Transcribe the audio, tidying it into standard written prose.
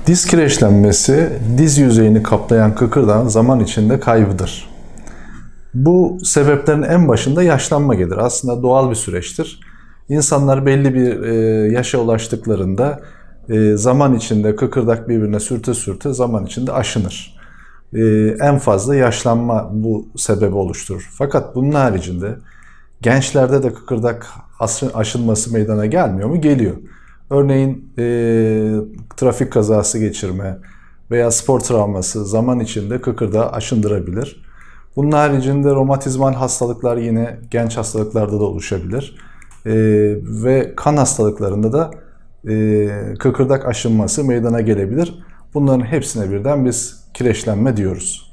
Diz kireçlenmesi, diz yüzeyini kaplayan kıkırdağın zaman içinde kaybıdır. Bu sebeplerin en başında yaşlanma gelir. Aslında doğal bir süreçtir. İnsanlar belli bir yaşa ulaştıklarında zaman içinde kıkırdak birbirine sürte sürte zaman içinde aşınır. En fazla yaşlanma bu sebebi oluşturur. Fakat bunun haricinde gençlerde de kıkırdak aşınması meydana gelmiyor mu? Geliyor. Örneğin trafik kazası geçirme veya spor travması zaman içinde kıkırdağı aşındırabilir. Bunun haricinde romatizmal hastalıklar yine genç hastalıklarda da oluşabilir. Ve kan hastalıklarında da kıkırdak aşınması meydana gelebilir. Bunların hepsine birden biz kireçlenme diyoruz.